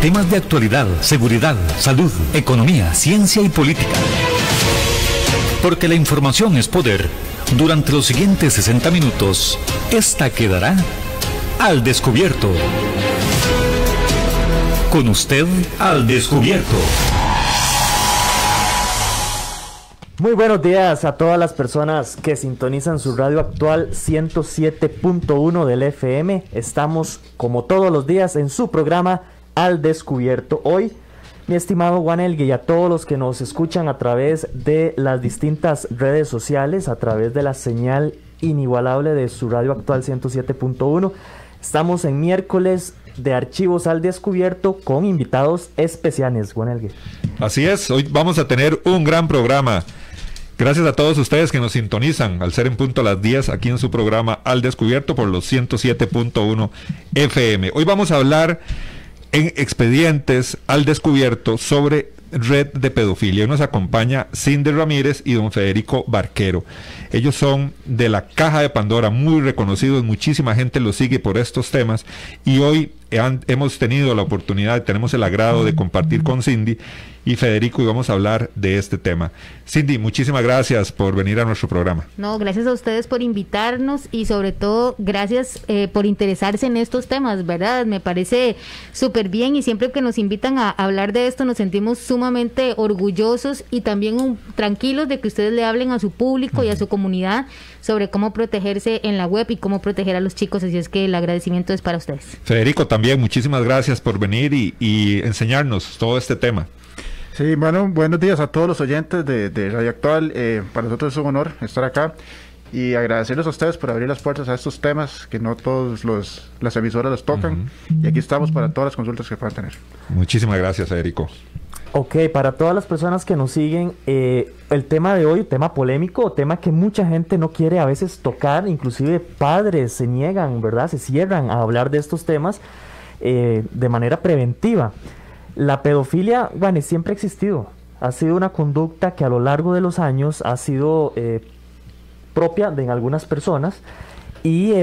Temas de actualidad, seguridad, salud, economía, ciencia y política. Porque la información es poder. Durante los siguientes 60 minutos, esta quedará al descubierto. Con usted al descubierto. Muy buenos días a todas las personas que sintonizan su radio actual 107.1 del FM. Estamos como todos los días en su programa Al Descubierto. Hoy, mi estimado Juan Elgue, y a todos los que nos escuchan a través de las distintas redes sociales, a través de la señal inigualable de su radio actual 107.1, estamos en miércoles de Archivos al Descubierto con invitados especiales, Juan Elgue. Así es, hoy vamos a tener un gran programa. Gracias a todos ustedes que nos sintonizan al ser en punto a las 10 aquí en su programa Al Descubierto por los 107.1 FM. Hoy vamos a hablar en Expedientes al Descubierto sobre red de pedofilia. Hoy nos acompaña Cindy Ramírez y don Federico Barquero. Ellos son de la Caja de Pandora, muy reconocidos, muchísima gente los sigue por estos temas y hoy hemos tenido la oportunidad, tenemos el agrado de compartir con Cindy y Federico y vamos a hablar de este tema. Cindy, muchísimas gracias por venir a nuestro programa. No, gracias a ustedes por invitarnos y sobre todo gracias por interesarse en estos temas, ¿verdad? Me parece súper bien y siempre que nos invitan a hablar de esto nos sentimos sumamente orgullosos y también tranquilos de que ustedes le hablen a su público y a su comunidad sobre cómo protegerse en la web y cómo proteger a los chicos, así es que el agradecimiento es para ustedes. Federico, también muchísimas gracias por venir y enseñarnos todo este tema. Sí, bueno, buenos días a todos los oyentes de Radio Actual. Para nosotros es un honor estar acá y agradecerles a ustedes por abrir las puertas a estos temas que no todas las emisoras los tocan. Y aquí estamos para todas las consultas que puedan tener. Muchísimas gracias, Federico. Ok, para todas las personas que nos siguen, el tema de hoy, tema polémico, tema que mucha gente no quiere a veces tocar, inclusive padres se niegan, ¿verdad? Se cierran a hablar de estos temas de manera preventiva. La pedofilia, bueno, siempre ha existido. Ha sido una conducta que a lo largo de los años ha sido propia de algunas personas y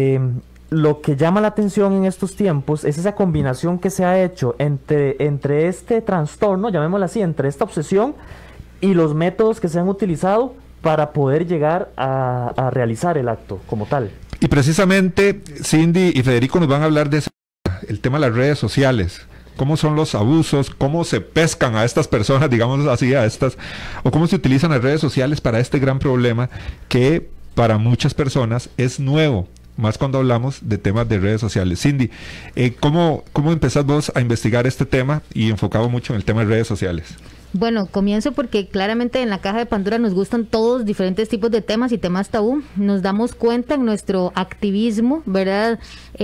lo que llama la atención en estos tiempos es esa combinación que se ha hecho entre este trastorno, llamémoslo así, entre esta obsesión y los métodos que se han utilizado para poder llegar a realizar el acto como tal. Y precisamente Cindy y Federico nos van a hablar de el tema de las redes sociales. Cómo son los abusos, cómo se pescan a estas personas, digamos así, o cómo se utilizan las redes sociales para este gran problema que para muchas personas es nuevo, más cuando hablamos de temas de redes sociales. Cindy, ¿cómo empezás vos a investigar este tema y enfocado mucho en el tema de redes sociales? Bueno, comienzo porque claramente en la Caja de Pandora nos gustan todos diferentes tipos de temas y temas tabú. Nos damos cuenta en nuestro activismo, ¿verdad?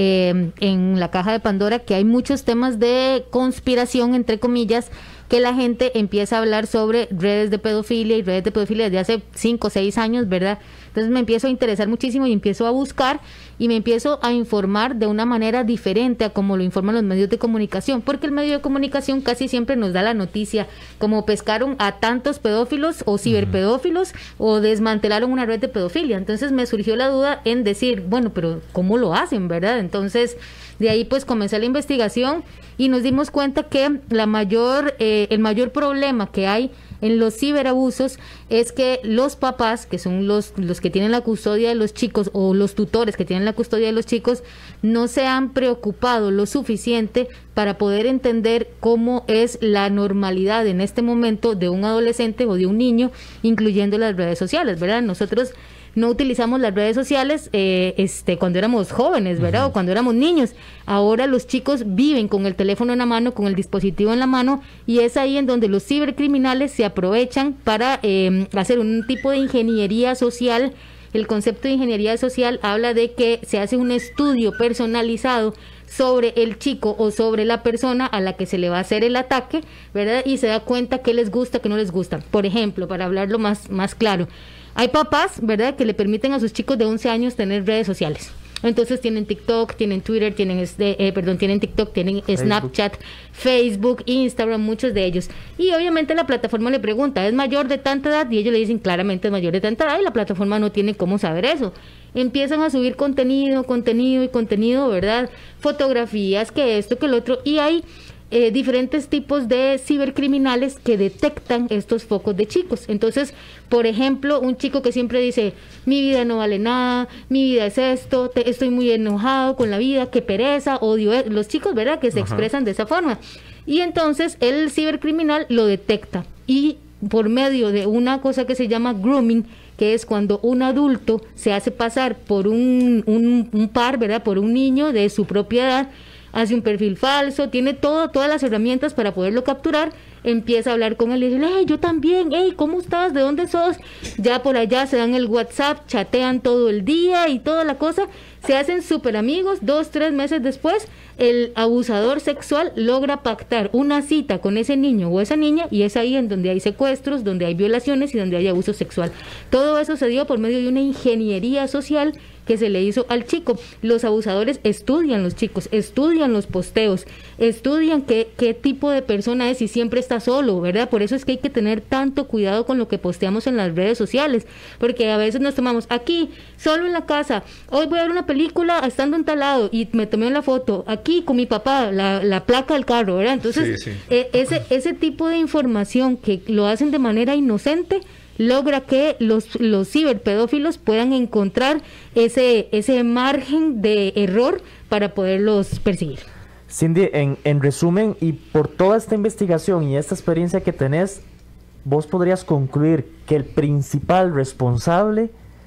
En la Caja de Pandora que hay muchos temas de conspiración, entre comillas, que la gente empieza a hablar sobre redes de pedofilia y redes de pedofilia desde hace 5 o 6 años, ¿verdad? Entonces me empiezo a interesar muchísimo y empiezo a buscar y me empiezo a informar de una manera diferente a como lo informan los medios de comunicación, porque el medio de comunicación casi siempre nos da la noticia, como pescaron a tantos pedófilos o ciberpedófilos o desmantelaron una red de pedofilia. Entonces me surgió la duda en decir, bueno, pero ¿cómo lo hacen, verdad? Entonces de ahí pues comencé la investigación y nos dimos cuenta que el mayor problema que hay en los ciberabusos es que los papás, que son los que tienen la custodia de los chicos o los tutores que tienen la custodia de los chicos, no se han preocupado lo suficiente para poder entender cómo es la normalidad en este momento de un adolescente o de un niño, incluyendo las redes sociales, ¿verdad? Nosotros no utilizamos las redes sociales cuando éramos jóvenes, ¿verdad? O cuando éramos niños. Ahora los chicos viven con el teléfono en la mano, con el dispositivo en la mano, y es ahí en donde los cibercriminales se aprovechan para hacer un tipo de ingeniería social. El concepto de ingeniería social habla de que se hace un estudio personalizado sobre el chico o sobre la persona a la que se le va a hacer el ataque, ¿verdad? Y se da cuenta qué les gusta, qué no les gusta. Por ejemplo, para hablarlo más claro, hay papás, ¿verdad?, que le permiten a sus chicos de 11 años tener redes sociales. Entonces tienen TikTok, tienen Twitter, tienen TikTok, tienen Snapchat, Facebook, Instagram, muchos de ellos. Y obviamente la plataforma le pregunta, ¿es mayor de tanta edad? Y ellos le dicen claramente es mayor de tanta edad y la plataforma no tiene cómo saber eso. Empiezan a subir contenido, ¿verdad? Fotografías, que esto, que el otro. Y hay diferentes tipos de cibercriminales que detectan estos focos de chicos. Entonces, por ejemplo, un chico que siempre dice, mi vida no vale nada, mi vida es esto, estoy muy enojado con la vida, qué pereza, odio los chicos, ¿verdad?, que se expresan de esa forma. Y entonces el cibercriminal lo detecta y por medio de una cosa que se llama grooming, que es cuando un adulto se hace pasar por un par, ¿verdad?, por un niño de su propia edad, hace un perfil falso, tiene todas las herramientas para poderlo capturar, empieza a hablar con él y dice, hey, yo también, hey, ¿cómo estás? ¿De dónde sos? Ya por allá se dan el WhatsApp, chatean todo el día y toda la cosa, se hacen súper amigos. 2-3 meses después, el abusador sexual logra pactar una cita con ese niño o esa niña, y es ahí en donde hay secuestros, donde hay violaciones y donde hay abuso sexual. Todo eso se dio por medio de una ingeniería social que se le hizo al chico. Los abusadores estudian los chicos, estudian los posteos, estudian qué tipo de persona es y siempre está solo, ¿verdad? Por eso es que hay que tener tanto cuidado con lo que posteamos en las redes sociales, porque a veces nos tomamos aquí, solo en la casa, hoy voy a ver una película estando en tal lado y me tomé una foto, aquí con mi papá, la placa del carro, ¿verdad? Entonces, Sí. Ese tipo de información que lo hacen de manera inocente, logra que los ciberpedófilos puedan encontrar ese margen de error para poderlos perseguir. Cindy, en resumen, y por toda esta investigación y esta experiencia que tenés, vos podrías concluir que el principal responsable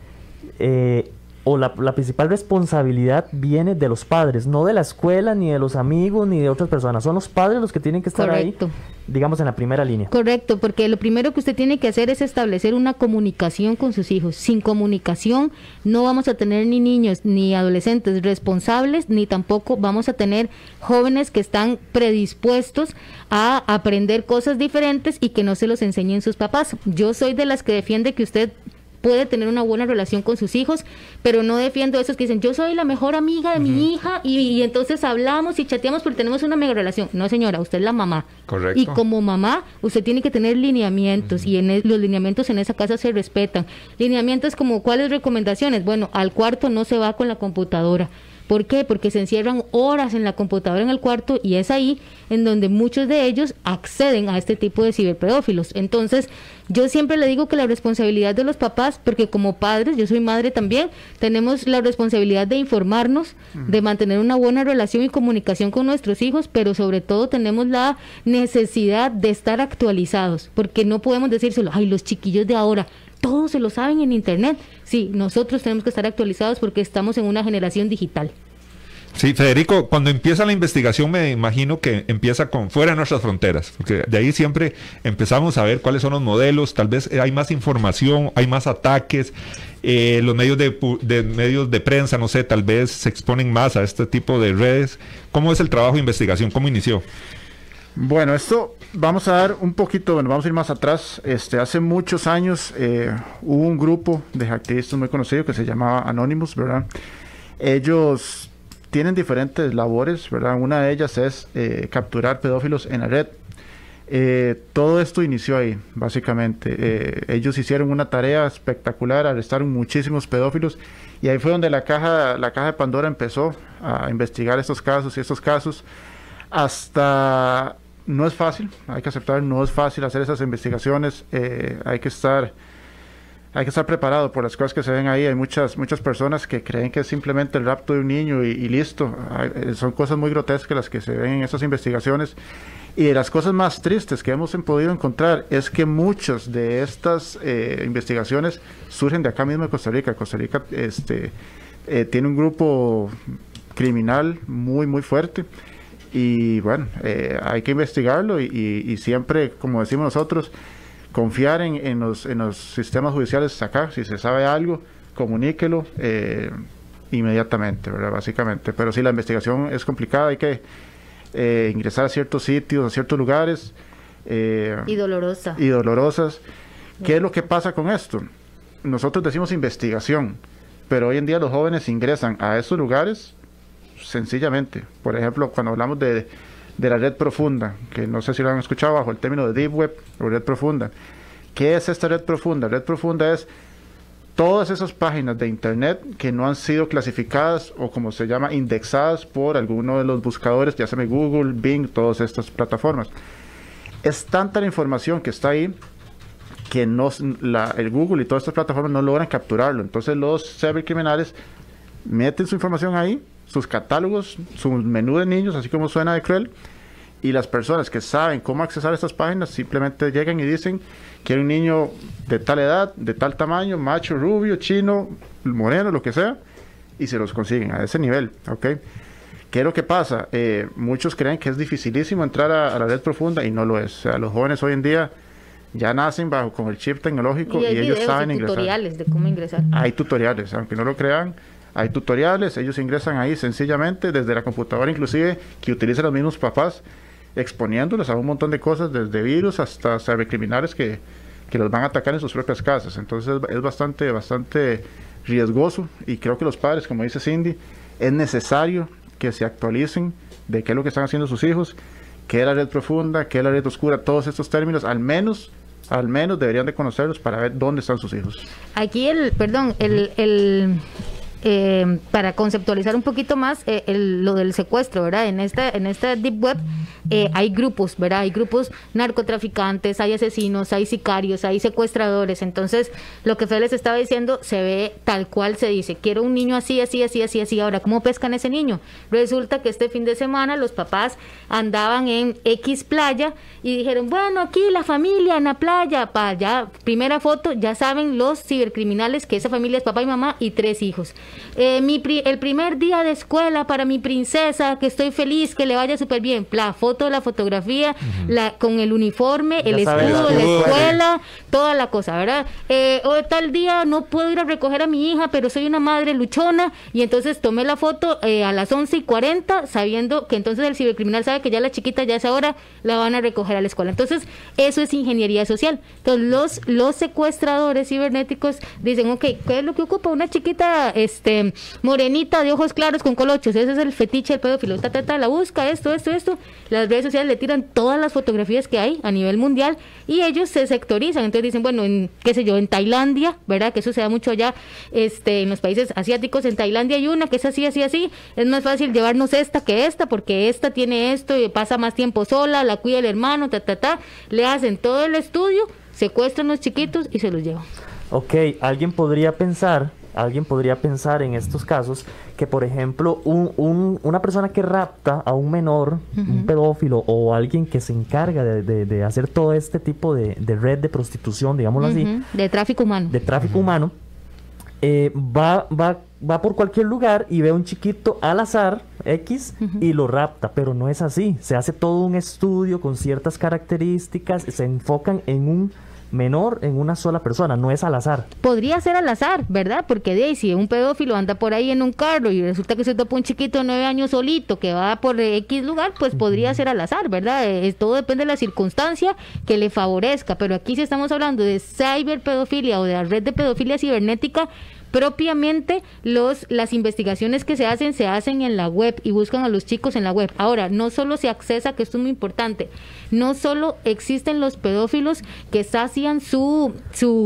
o la principal responsabilidad viene de los padres, no de la escuela, ni de los amigos, ni de otras personas. Son los padres los que tienen que estar Correcto. ahí, digamos, en la primera línea. Correcto, porque lo primero que usted tiene que hacer es establecer una comunicación con sus hijos. Sin comunicación no vamos a tener ni niños ni adolescentes responsables, ni tampoco vamos a tener jóvenes que están predispuestos a aprender cosas diferentes y que no se los enseñen sus papás. Yo soy de las que defiende que usted puede tener una buena relación con sus hijos, pero no defiendo a esos que dicen, yo soy la mejor amiga de mi hija y entonces hablamos y chateamos porque tenemos una mega relación. No, señora, usted es la mamá. Correcto. Y como mamá, usted tiene que tener lineamientos y los lineamientos en esa casa se respetan. Lineamientos como, ¿cuáles recomendaciones? Bueno, al cuarto no se va con la computadora. ¿Por qué? Porque se encierran horas en la computadora en el cuarto y es ahí en donde muchos de ellos acceden a este tipo de ciberpedófilos. Entonces, yo siempre le digo que la responsabilidad de los papás, porque como padres, yo soy madre también, tenemos la responsabilidad de informarnos, de mantener una buena relación y comunicación con nuestros hijos, pero sobre todo tenemos la necesidad de estar actualizados, porque no podemos decírselo, ay, los chiquillos de ahora, todos se lo saben en internet. Sí, nosotros tenemos que estar actualizados porque estamos en una generación digital. Sí, Federico, cuando empieza la investigación me imagino que empieza con fuera de nuestras fronteras, porque de ahí siempre empezamos a ver cuáles son los modelos, tal vez hay más información, hay más ataques, los medios medios de prensa, no sé, tal vez se exponen más a este tipo de redes. ¿Cómo es el trabajo de investigación? ¿Cómo inició? Bueno, esto vamos a dar un poquito, bueno, vamos a ir más atrás. Hace muchos años hubo un grupo de activistas muy conocido que se llamaba Anonymous, ¿verdad? Ellos tienen diferentes labores, ¿verdad? Una de ellas es capturar pedófilos en la red. Todo esto inició ahí, básicamente. Ellos hicieron una tarea espectacular, arrestaron muchísimos pedófilos y ahí fue donde la caja de Pandora empezó a investigar estos casos. Hasta no es fácil, hay que aceptar, no es fácil hacer esas investigaciones, hay que estar preparado por las cosas que se ven ahí. Hay muchas personas que creen que es simplemente el rapto de un niño y listo. Son cosas muy grotescas las que se ven en esas investigaciones. Y de las cosas más tristes que hemos podido encontrar es que muchas de estas investigaciones surgen de acá mismo de Costa Rica. Costa Rica tiene un grupo criminal muy, muy fuerte. Y bueno, hay que investigarlo y siempre, como decimos nosotros, confiar en los sistemas judiciales acá. Si se sabe algo, comuníquelo inmediatamente, ¿verdad? Básicamente. Pero sí, la investigación es complicada, hay que ingresar a ciertos sitios, a ciertos lugares. Y dolorosas. ¿Qué es lo que pasa con esto? Nosotros decimos investigación, pero hoy en día los jóvenes ingresan a esos lugares sencillamente. Por ejemplo, cuando hablamos de la red profunda, que no sé si lo han escuchado bajo el término de Deep Web o red profunda. ¿Qué es esta red profunda? Red profunda es todas esas páginas de internet que no han sido clasificadas o como se llama indexadas por alguno de los buscadores, ya sea Google, Bing, todas estas plataformas. Es tanta la información que está ahí que el Google y todas estas plataformas no logran capturarlo. Entonces los cibercriminales meten su información ahí, sus catálogos, su menú de niños, así como suena de cruel, y las personas que saben cómo accesar a estas páginas simplemente llegan y dicen: quiero un niño de tal edad, de tal tamaño, macho, rubio, chino, moreno, lo que sea, y se los consiguen a ese nivel, ¿ok? ¿Qué es lo que pasa? Muchos creen que es dificilísimo entrar a la red profunda y no lo es. O sea, los jóvenes hoy en día ya nacen con el chip tecnológico y ellos saben ingresar. Hay tutoriales de cómo ingresar. Hay tutoriales, aunque no lo crean. Hay tutoriales, ellos ingresan ahí sencillamente desde la computadora, inclusive que utilizan los mismos papás, exponiéndolos a un montón de cosas, desde virus hasta cibercriminales que los van a atacar en sus propias casas. Entonces es bastante riesgoso, y creo que los padres, como dice Cindy, es necesario que se actualicen de qué es lo que están haciendo sus hijos, qué es la red profunda, qué es la red oscura, todos estos términos, al menos deberían de conocerlos para ver dónde están sus hijos. Aquí para conceptualizar un poquito más lo del secuestro, ¿verdad? En esta deep web hay grupos, ¿verdad? Hay grupos narcotraficantes, hay asesinos, hay sicarios, hay secuestradores. Entonces, lo que Félix estaba diciendo se ve tal cual se dice: quiero un niño así. Ahora, ¿cómo pescan ese niño? Resulta que este fin de semana los papás andaban en X playa y dijeron: bueno, aquí la familia en la playa, ya, primera foto, ya saben los cibercriminales que esa familia es papá y mamá y 3 hijos. El primer día de escuela para mi princesa, que estoy feliz, que le vaya súper bien. La foto, la fotografía, con el uniforme, el escudo de la escuela, toda la cosa, ¿verdad? Hoy tal día no puedo ir a recoger a mi hija, pero soy una madre luchona, y entonces tomé la foto a las 11:40, sabiendo que entonces el cibercriminal sabe que ya la chiquita ya a esa hora la van a recoger a la escuela. Entonces, eso es ingeniería social. Entonces, los secuestradores cibernéticos dicen: ok, ¿qué es lo que ocupa una chiquita morenita de ojos claros con colochos? Ese es el fetiche del pedófilo. La busca, esto. Las redes sociales le tiran todas las fotografías que hay a nivel mundial y ellos se sectorizan. Entonces dicen: bueno, en Tailandia, ¿verdad? Que eso se da mucho allá, en los países asiáticos. En Tailandia hay una que es así. Es más fácil llevarnos esta que esta, porque esta tiene esto y pasa más tiempo sola, la cuida el hermano, le hacen todo el estudio, secuestran a los chiquitos y se los llevan. Ok, alguien podría pensar en estos casos que, por ejemplo, una persona que rapta a un menor, un pedófilo o alguien que se encarga de hacer todo este tipo de red de prostitución, digámoslo así, de tráfico humano, va por cualquier lugar y ve a un chiquito al azar X y lo rapta, pero no es así. Se hace todo un estudio con ciertas características, se enfocan en un menor, en una sola persona, no es al azar. Podría ser al azar, ¿verdad? Porque si un pedófilo anda por ahí en un carro y resulta que se topa un chiquito de 9 años solito que va por X lugar, pues podría ser al azar, ¿verdad? Todo depende de la circunstancia que le favorezca, pero aquí si estamos hablando de ciberpedofilia o de la red de pedofilia cibernética, propiamente las investigaciones que se hacen en la web y buscan a los chicos en la web. Ahora, no solo se accesa, que esto es muy importante, no solo existen los pedófilos que sacian su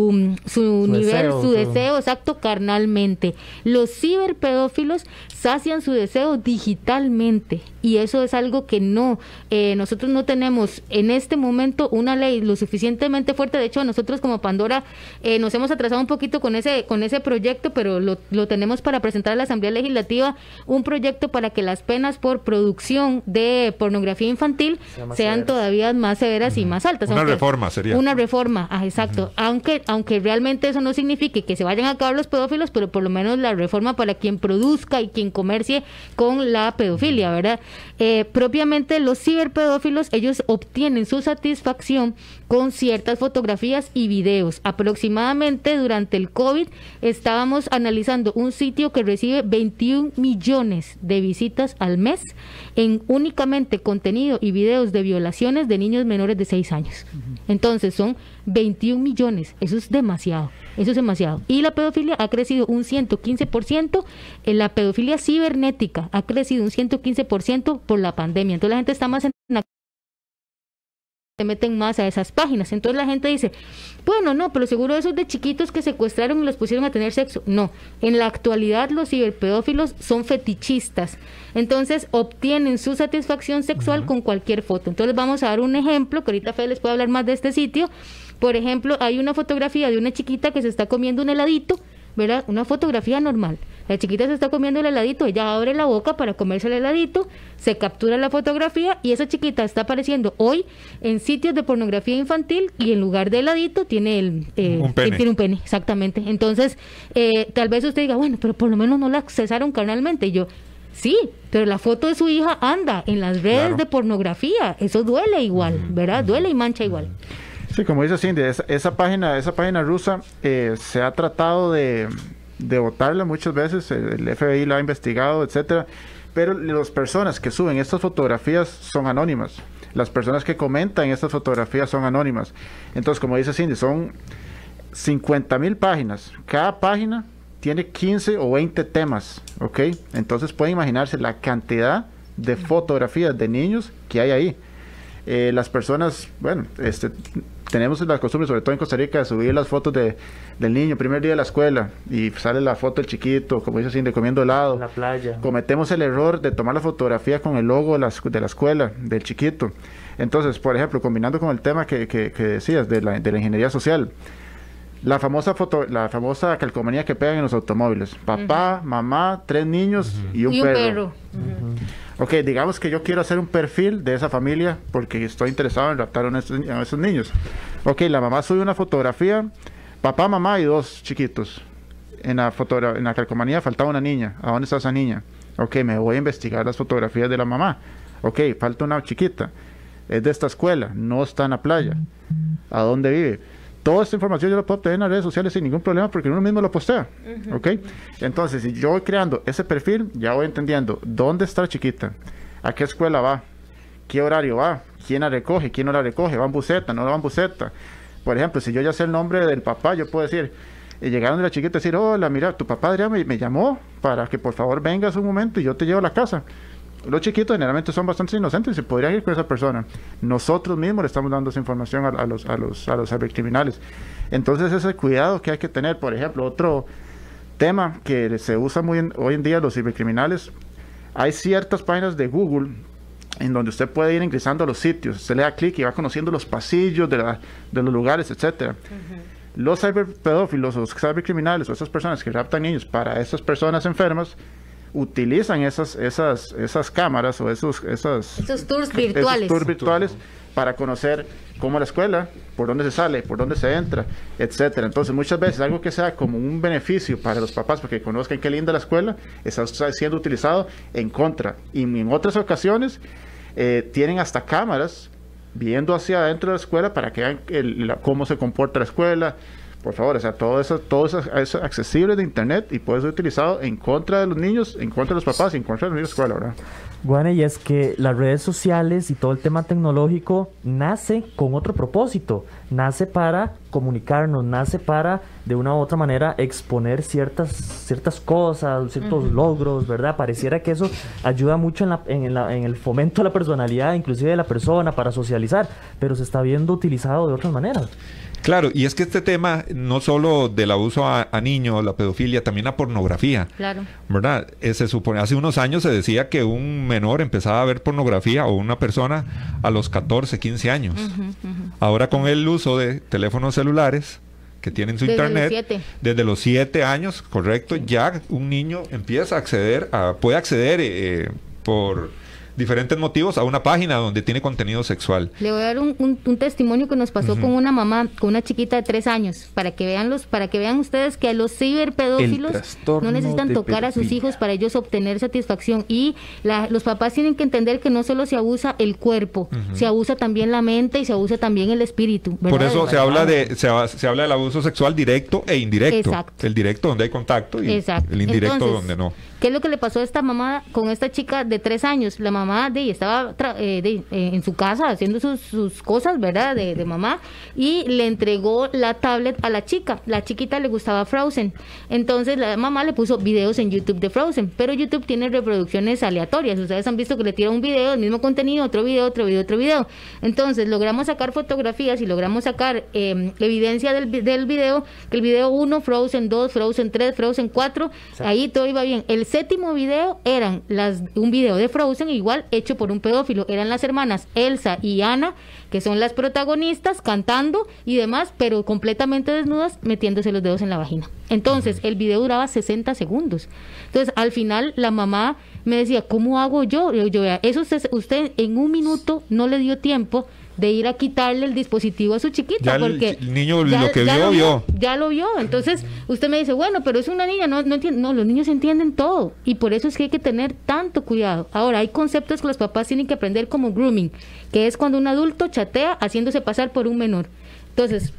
deseo exacto carnalmente. Los ciberpedófilos sacian su deseo digitalmente, y eso es algo que nosotros no tenemos en este momento una ley lo suficientemente fuerte. De hecho, nosotros como Pandora nos hemos atrasado un poquito con ese proyecto, pero lo tenemos para presentar a la Asamblea Legislativa, un proyecto para que las penas por producción de pornografía infantil sean todavía más severas y más altas. Una reforma sería. Una reforma, exacto. Aunque realmente eso no signifique que se vayan a acabar los pedófilos, pero por lo menos la reforma para quien produzca y quien comercie con la pedofilia, ¿verdad? Propiamente los ciberpedófilos, ellos obtienen su satisfacción con ciertas fotografías y videos. Aproximadamente durante el COVID estábamos analizando un sitio que recibe 21 millones de visitas al mes en únicamente contenido y videos de violaciones de niños menores de 6 años. Entonces son 21 millones, eso es demasiado. Y la pedofilia ha crecido un 115%, la pedofilia cibernética ha crecido un 115% por la pandemia. Entonces la gente está más en se meten más a esas páginas. Entonces la gente dice, bueno, no, pero seguro esos de chiquitos que secuestraron y los pusieron a tener sexo. No, en la actualidad los ciberpedófilos son fetichistas. Entonces obtienen su satisfacción sexual con cualquier foto. Entonces vamos a dar un ejemplo, que ahorita Fede les puede hablar más de este sitio. Por ejemplo, hay una fotografía de una chiquita que se está comiendo un heladito, ¿verdad? Una fotografía normal. La chiquita se está comiendo el heladito, ella abre la boca para comerse el heladito, se captura la fotografía y esa chiquita está apareciendo hoy en sitios de pornografía infantil y en lugar de heladito tiene un pene. Tiene un pene, exactamente. Entonces, tal vez usted diga, bueno, pero por lo menos no la accesaron carnalmente. Y yo, sí, pero la foto de su hija anda en las redes de pornografía. Eso duele igual, ¿verdad? Duele y mancha igual. Sí, como dice Cindy, esa página rusa se ha tratado de botarla muchas veces, el FBI la ha investigado, etcétera, pero las personas que suben estas fotografías son anónimas, las personas que comentan estas fotografías son anónimas. Entonces, como dice Cindy, son 50,000 páginas, cada página tiene 15 o 20 temas, ¿ok? Entonces pueden imaginarse la cantidad de fotografías de niños que hay ahí. Las personas, bueno, tenemos la costumbre, sobre todo en Costa Rica, de subir las fotos del niño, primer día de la escuela, y sale la foto del chiquito, como dice Cindy, comiendo helado. En la playa. Cometemos el error de tomar la fotografía con el logo de la escuela, del chiquito. Entonces, por ejemplo, combinando con el tema que decías, de la ingeniería social, la famosa calcomanía que pegan en los automóviles. Papá, mamá, 3 niños y un perro. Ok, digamos que yo quiero hacer un perfil de esa familia porque estoy interesado en raptar a esos niños. Ok, la mamá sube una fotografía, papá, mamá y 2 chiquitos. En la calcomanía faltaba una niña. ¿A dónde está esa niña? Ok, me voy a investigar las fotografías de la mamá. Ok, falta una chiquita. Es de esta escuela, no está en la playa. ¿A dónde vive? Toda esta información yo la puedo obtener en las redes sociales sin ningún problema porque uno mismo lo postea. ¿Ok? Entonces, si yo voy creando ese perfil, ya voy entendiendo dónde está la chiquita, a qué escuela va, qué horario va, quién la recoge, quién no la recoge, va en buseta, no va en buseta. Por ejemplo, si yo ya sé el nombre del papá, yo puedo decir, llegaron de la chiquita y decir, hola, mira, tu papá Adrián me llamó para que por favor vengas un momento y yo te llevo a la casa. Los chiquitos generalmente son bastante inocentes y se podrían ir con esa persona. Nosotros mismos le estamos dando esa información a los cibercriminales. Entonces, ese cuidado que hay que tener. Por ejemplo, otro tema que se usa hoy en día los cibercriminales, hay ciertas páginas de Google en donde usted puede ir ingresando a los sitios. Usted le da clic y va conociendo los pasillos de los lugares, etcétera. Los ciberpedófilos o los cibercriminales o esas personas que raptan niños para esas personas enfermas utilizan esas cámaras o esos tours virtuales para conocer cómo la escuela, por dónde se sale, por dónde se entra, etcétera. Entonces, muchas veces algo que sea como un beneficio para los papás porque conozcan qué linda la escuela está siendo utilizado en contra. Y en otras ocasiones tienen hasta cámaras viendo hacia adentro de la escuela para que vean cómo se comporta la escuela. Por favor, o sea, todo eso es accesible de internet y puede ser utilizado en contra de los niños, en contra de los papás y en contra de los niños de escuela, ¿verdad? Bueno, y es que las redes sociales y todo el tema tecnológico nace con otro propósito, nace para comunicarnos, nace para de una u otra manera exponer ciertas cosas, ciertos logros, ¿verdad? Pareciera que eso ayuda mucho en el fomento de la personalidad, inclusive de la persona, para socializar, pero se está viendo utilizado de otras maneras. Claro, y es que este tema no solo del abuso a niños, la pedofilia, también la pornografía. Claro. ¿Verdad? Se supone, hace unos años se decía que un menor empezaba a ver pornografía o una persona a los 14, 15 años. Ahora con el uso de teléfonos celulares que tienen su internet, desde los 7 años, correcto, ya un niño empieza a acceder, puede acceder por diferentes motivos a una página donde tiene contenido sexual. Le voy a dar un testimonio que nos pasó con una mamá, con una chiquita de 3 años, para que vean ustedes que a los ciberpedófilos no necesitan tocar a sus hijos para ellos obtener satisfacción. Y los papás tienen que entender que no solo se abusa el cuerpo, se abusa también la mente y se abusa también el espíritu, ¿verdad? Por eso se habla del abuso sexual directo e indirecto. Exacto. El directo donde hay contacto y el indirecto. Entonces, donde no. ¿Qué es lo que le pasó a esta mamá con esta chica de 3 años? La mamá mamá estaba en su casa haciendo sus cosas, ¿verdad? De mamá, y le entregó la tablet a la chica. La chiquita le gustaba Frozen. Entonces la mamá le puso videos en YouTube de Frozen, pero YouTube tiene reproducciones aleatorias. Ustedes han visto que le tira un video, el mismo contenido, otro video. Entonces logramos sacar fotografías y logramos sacar evidencia del video, que el video 1, Frozen 2, Frozen 3, Frozen 4, ahí todo iba bien. El séptimo video eran un video de Frozen, igual hecho por un pedófilo, eran las hermanas Elsa y Anna, que son las protagonistas, cantando y demás, pero completamente desnudas, metiéndose los dedos en la vagina. Entonces, el video duraba 60 segundos. Entonces, al final, la mamá me decía, ¿cómo hago yo? Yo vea, eso usted en un minuto no le dio tiempo de ir a quitarle el dispositivo a su chiquita, ya porque el niño lo que vio. Ya lo vio. Entonces, usted me dice, bueno, pero es una niña, no entiende. No, los niños entienden todo, y por eso es que hay que tener tanto cuidado. Ahora, hay conceptos que los papás tienen que aprender, como grooming, que es cuando un adulto chatea haciéndose pasar por un menor. Entonces,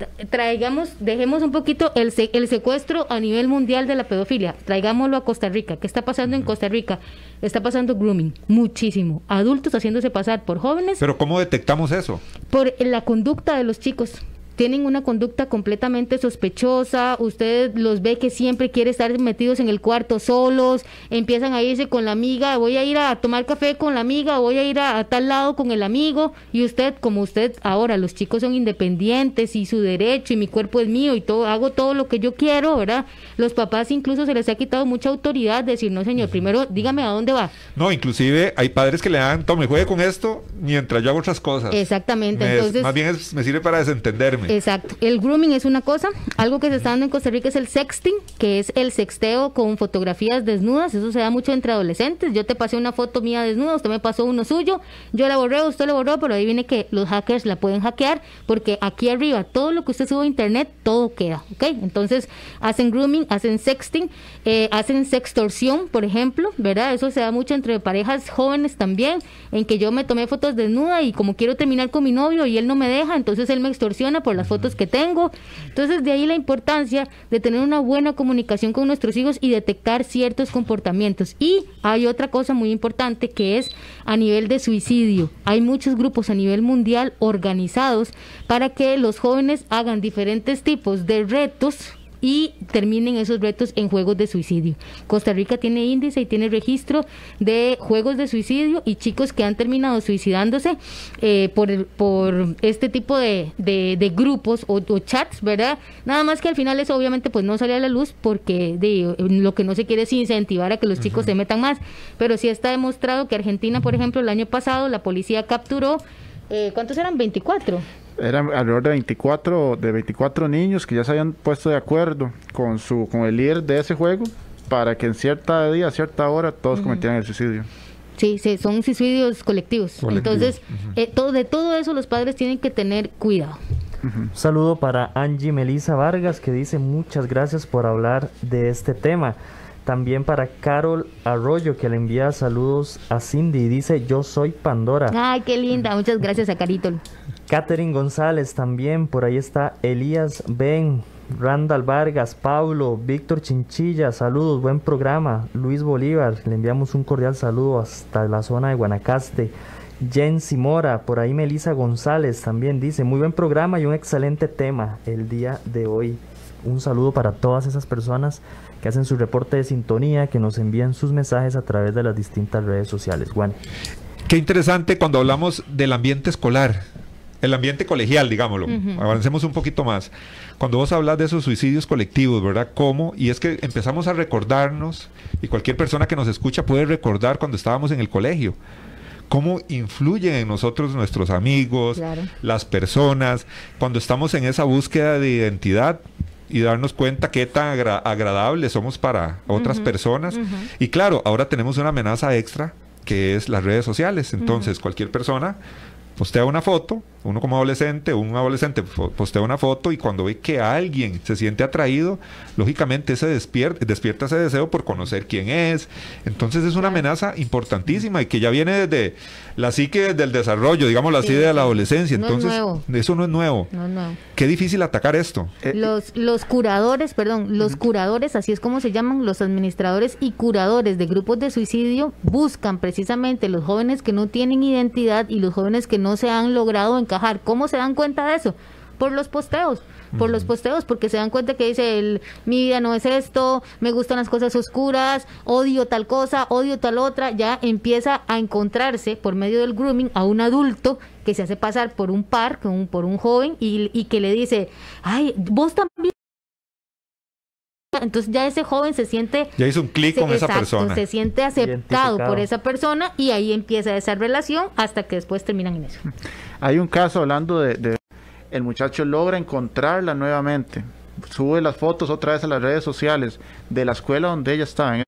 dejemos un poquito el secuestro a nivel mundial de la pedofilia, traigámoslo a Costa Rica. ¿Qué está pasando en Costa Rica? Está pasando grooming, muchísimo. Adultos haciéndose pasar por jóvenes. ¿Pero cómo detectamos eso? Por la conducta de los chicos. Tienen una conducta completamente sospechosa, usted los ve que siempre quiere estar metidos en el cuarto solos, empiezan a irse con la amiga, voy a ir a tomar café con la amiga, voy a ir a tal lado con el amigo, y usted, como usted ahora, los chicos son independientes y su derecho y mi cuerpo es mío y todo, hago todo lo que yo quiero, ¿verdad? Los papás incluso se les ha quitado mucha autoridad, decir, no señor, primero dígame a dónde va. No, inclusive hay padres que le dan, tome, juegue con esto mientras yo hago otras cosas. Exactamente, entonces... Más bien me sirve para desentenderme. Exacto. El grooming es una cosa. Algo que se está dando en Costa Rica es el sexting, que es el sexteo con fotografías desnudas. Eso se da mucho entre adolescentes. Yo te pasé una foto mía desnuda, usted me pasó uno suyo, yo la borré, usted la borró, pero ahí viene que los hackers la pueden hackear, porque aquí arriba todo lo que usted sube a internet, todo queda, ¿ok? Entonces hacen grooming, hacen sexting, hacen sextorsión, por ejemplo, ¿verdad? Eso se da mucho entre parejas jóvenes también, en que yo me tomé fotos desnuda y como quiero terminar con mi novio y él no me deja, entonces él me extorsiona por las fotos que tengo. Entonces, de ahí la importancia de tener una buena comunicación con nuestros hijos y detectar ciertos comportamientos. Y hay otra cosa muy importante, que es a nivel de suicidio. Hay muchos grupos a nivel mundial organizados para que los jóvenes hagan diferentes tipos de retos y terminen esos retos en juegos de suicidio. Costa Rica tiene índice y tiene registro de juegos de suicidio y chicos que han terminado suicidándose por este tipo de grupos o chats, ¿verdad? Nada más que al final eso obviamente pues no sale a la luz, porque lo que no se quiere es incentivar a que los chicos se metan más, pero sí está demostrado que Argentina, por ejemplo, el año pasado la policía capturó, ¿cuántos eran? 24. Eran alrededor de 24 niños que ya se habían puesto de acuerdo con el líder de ese juego para que en cierta día, a cierta hora, todos cometieran el suicidio. Sí, son suicidios colectivos. Entonces, de todo eso los padres tienen que tener cuidado. Un saludo para Angie Melisa Vargas, que dice muchas gracias por hablar de este tema. También para Carol Arroyo, que le envía saludos a Cindy y dice, yo soy Pandora. Ay, qué linda, muchas gracias a Carito. Catherine González también, por ahí está Elías Ben, Randall Vargas, Pablo, Víctor Chinchilla, saludos, buen programa. Luis Bolívar, le enviamos un cordial saludo hasta la zona de Guanacaste. Jensi Mora, por ahí Melisa González también dice, muy buen programa y un excelente tema el día de hoy. Un saludo para todas esas personas que hacen su reporte de sintonía, que nos envían sus mensajes a través de las distintas redes sociales. Juan. Qué interesante cuando hablamos del ambiente escolar, el ambiente colegial, digámoslo. Avancemos un poquito más. Cuando vos hablas de esos suicidios colectivos, ¿verdad? ¿Cómo? Y es que empezamos a recordarnos, y cualquier persona que nos escucha puede recordar cuando estábamos en el colegio. Cómo influyen en nosotros nuestros amigos, claro, las personas, cuando estamos en esa búsqueda de identidad y darnos cuenta qué tan agradables somos para otras personas. Y claro, ahora tenemos una amenaza extra, que es las redes sociales. Entonces, cualquier persona postea una foto Uno como adolescente, un adolescente postea una foto y cuando ve que alguien se siente atraído, lógicamente se despierta ese deseo por conocer quién es. Entonces es una amenaza importantísima y que ya viene desde la psique del desarrollo, digámoslo así, de la adolescencia. No Entonces, es nuevo. eso no es nuevo. No es nuevo. Qué difícil atacar esto. Los curadores, los curadores, así es como se llaman, los administradores y curadores de grupos de suicidio, buscan precisamente los jóvenes que no tienen identidad y los jóvenes que no se han logrado encajar. ¿Cómo se dan cuenta de eso? Por los posteos. Por los posteos, porque se dan cuenta que dice mi vida no es esto, me gustan las cosas oscuras, odio tal cosa, odio tal otra. Ya empieza a encontrarse por medio del grooming a un adulto que se hace pasar por un par, por un joven y que le dice, ay, vos también. Entonces ya ese joven se siente... Ya hizo un clic con esa persona. Se siente aceptado por esa persona y ahí empieza esa relación hasta que después terminan en eso. Hay un caso hablando de el muchacho logra encontrarla nuevamente, sube las fotos otra vez a las redes sociales de la escuela donde ella estaba.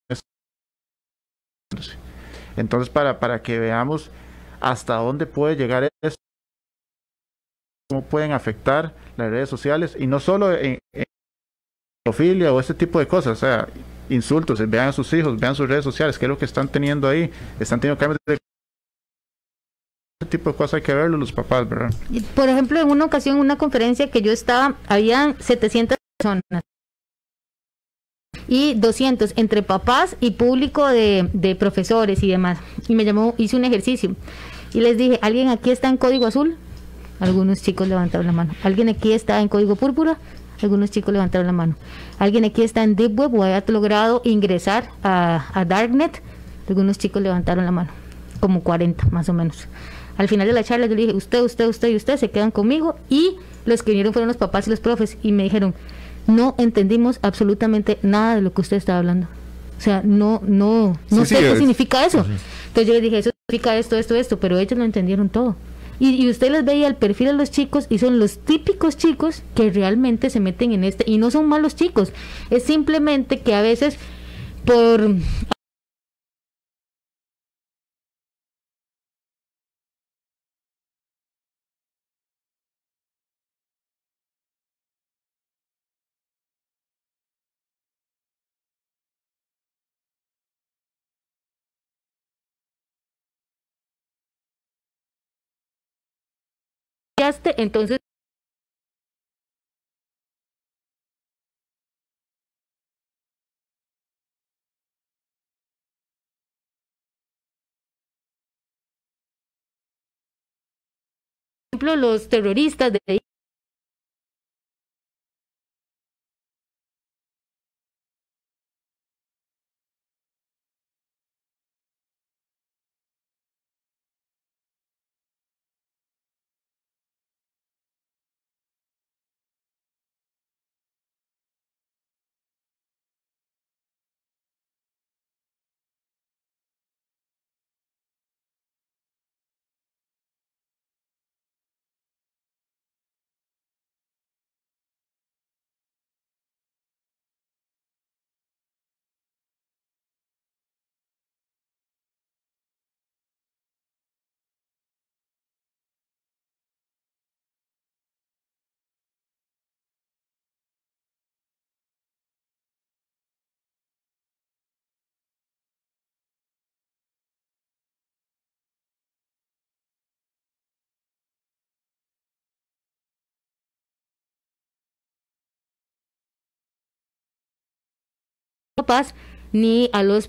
Entonces para que veamos hasta dónde puede llegar esto, cómo pueden afectar las redes sociales y no solo en pedofilia o este tipo de cosas, o sea, insultos, vean a sus hijos, vean sus redes sociales, qué es lo que están teniendo ahí, están teniendo cambios de ese tipo de cosas, hay que verlo los papás, ¿verdad? Por ejemplo, en una ocasión, en una conferencia que yo estaba, habían 700 personas y 200 entre papás y público de profesores y demás, y hice un ejercicio y les dije, ¿alguien aquí está en código azul? Algunos chicos levantaron la mano. ¿Alguien aquí está en código púrpura? Algunos chicos levantaron la mano. ¿Alguien aquí está en Deep Web o haya logrado ingresar a Darknet? Algunos chicos levantaron la mano, como 40 más o menos. Al final de la charla yo le dije, usted y usted se quedan conmigo, y los que vinieron fueron los papás y los profes y me dijeron, no entendimos absolutamente nada de lo que usted estaba hablando. O sea, no sé qué significa eso. Entonces yo les dije, eso significa esto, pero ellos lo entendieron todo. Y usted les veía el perfil de los chicos y son los típicos chicos que realmente se meten en y no son malos chicos, es simplemente que a veces por... Entonces por ejemplo, los terroristas de papás ni a los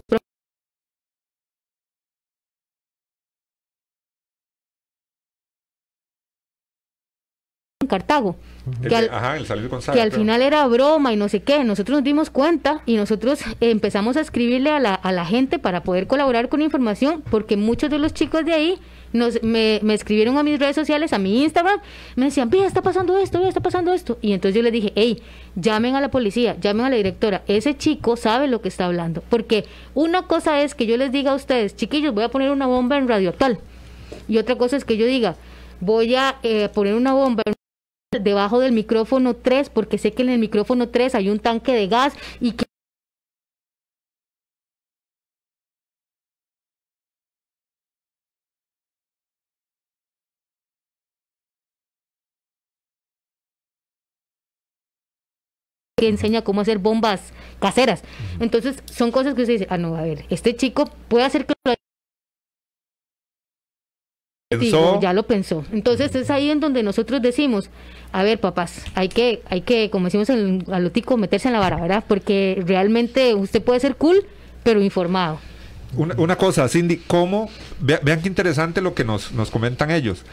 en Cartago, el salir con Sara, que al final era broma y no sé qué. Nosotros nos dimos cuenta y nosotros empezamos a escribirle a la gente para poder colaborar con información, porque muchos de los chicos de ahí me escribieron a mis redes sociales, a mi Instagram, me decían, vea, está pasando esto, y entonces yo les dije, hey, llamen a la policía, llamen a la directora, ese chico sabe lo que está hablando, porque una cosa es que yo les diga a ustedes, chiquillos, voy a poner una bomba en Radio Actual, y otra cosa es que yo diga, voy a poner una bomba debajo del micrófono 3, porque sé que en el micrófono 3 hay un tanque de gas y que que enseña cómo hacer bombas caseras. Entonces son cosas que usted dice, no, a ver, este chico puede hacer que lo Pensó. ya lo pensó. Entonces es ahí en donde nosotros decimos, a ver, papás, hay que, como decimos a lo tico, meterse en la vara, ¿verdad? Porque realmente usted puede ser cool, pero informado. Una cosa, Cindy, ¿cómo? Vean qué interesante lo que nos comentan ellos.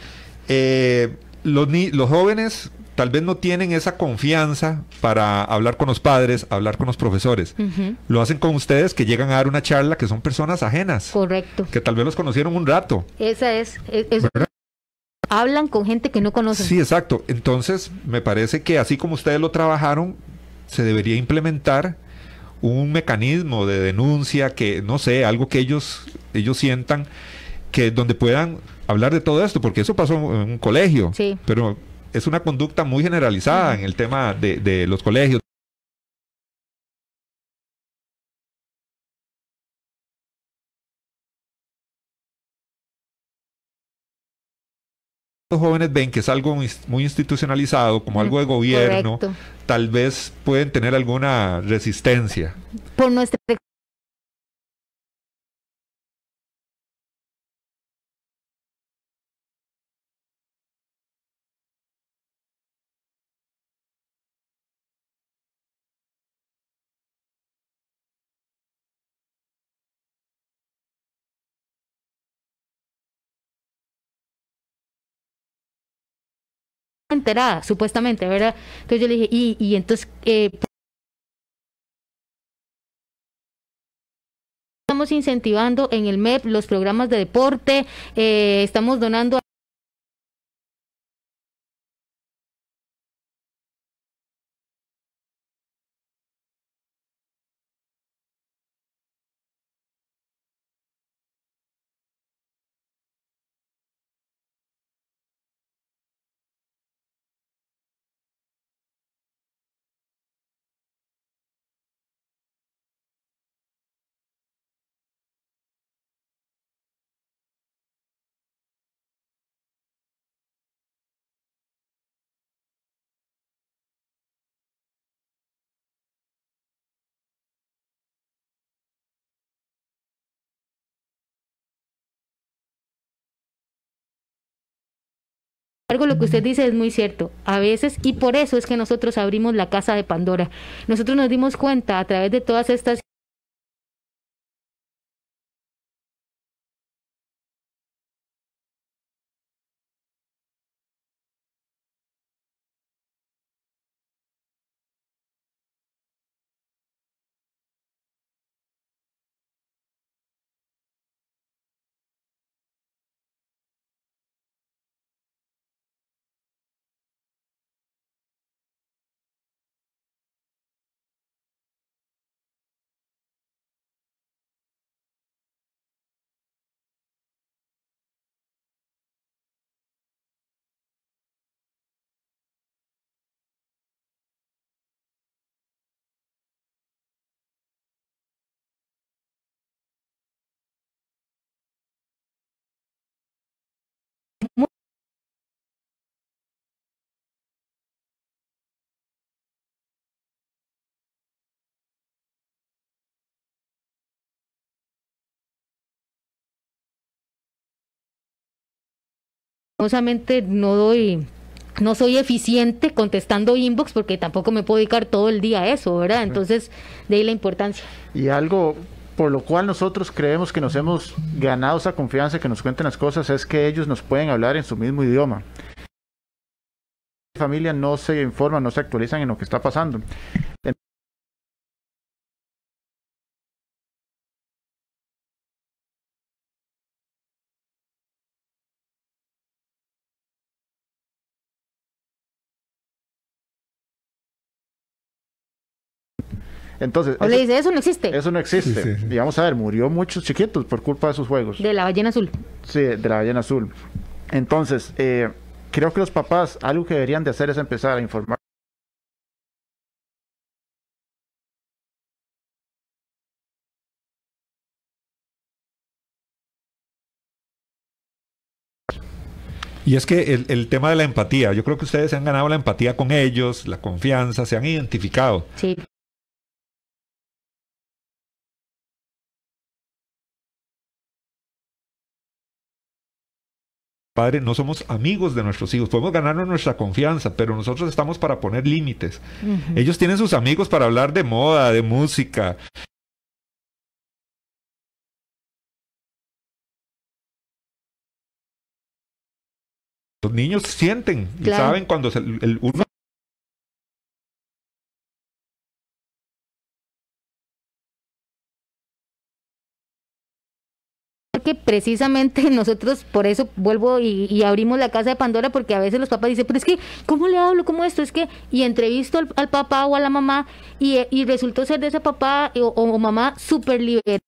Los jóvenes tal vez no tienen esa confianza para hablar con los padres, hablar con los profesores. Lo hacen con ustedes, que llegan a dar una charla, que son personas ajenas. Correcto. Que tal vez los conocieron un rato. Esa es hablan con gente que no conocen. Sí, exacto. Entonces, me parece que así como ustedes lo trabajaron, se debería implementar un mecanismo de denuncia, que no sé, algo que ellos sientan, que donde puedan hablar de todo esto, porque eso pasó en un colegio, sí, pero es una conducta muy generalizada en el tema de los colegios. Los jóvenes ven que es algo muy institucionalizado, como algo de gobierno. Correcto. Tal vez pueden tener alguna resistencia. Por nuestra enterada, supuestamente, ¿verdad? Entonces yo le dije, y entonces estamos incentivando en el MEP los programas de deporte, estamos donando algo, lo que usted dice es muy cierto, a veces, y por eso es que nosotros abrimos la casa de Pandora. Nosotros nos dimos cuenta a través de todas estas no soy eficiente contestando inbox porque tampoco me puedo dedicar todo el día a eso, ¿verdad? Entonces, de ahí la importancia. Y algo por lo cual nosotros creemos que nos hemos ganado esa confianza, que nos cuenten las cosas, es que ellos nos pueden hablar en su mismo idioma. La familia no se informan, no se actualizan en lo que está pasando. Entonces, O le dice, eso no existe. eso no existe. Sí, sí. Y vamos a ver, murió muchos chiquitos por culpa de sus juegos. De la ballena azul. Sí, de la ballena azul. Entonces, creo que los papás, algo que deberían de hacer es empezar a informar. Y es que el tema de la empatía, yo creo que ustedes se han ganado la empatía con ellos, la confianza, se han identificado. Sí. Padre, no somos amigos de nuestros hijos, podemos ganarnos nuestra confianza, pero nosotros estamos para poner límites. Ellos tienen sus amigos para hablar de moda, de música. Los niños sienten y Claro. saben cuando uno... Que precisamente nosotros por eso vuelvo y abrimos la casa de Pandora, porque a veces los papás dicen, pero es que, ¿cómo le hablo? ¿Cómo esto? Es que, y entrevisto al papá o a la mamá y resultó ser de ese papá o mamá súper liberal.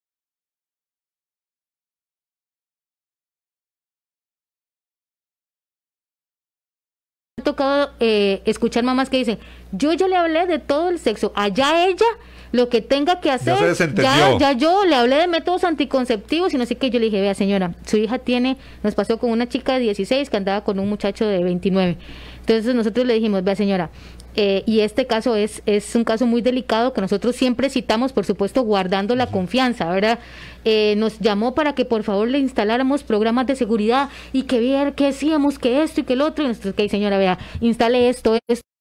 Me ha tocado escuchar mamás que dicen, yo ya le hablé de todo el sexo, allá ella lo que tenga que hacer, se desentendió. ya yo le hablé de métodos anticonceptivos y no sé qué. Yo le dije, vea señora, su hija nos pasó con una chica de 16 que andaba con un muchacho de 29. Entonces nosotros le dijimos, vea señora, y este caso es un caso muy delicado que nosotros siempre citamos, por supuesto guardando la confianza, ¿verdad? Nos llamó para que por favor le instaláramos programas de seguridad y que viera qué hacíamos, que esto y que el otro. Y nosotros, ok señora, vea, instale esto.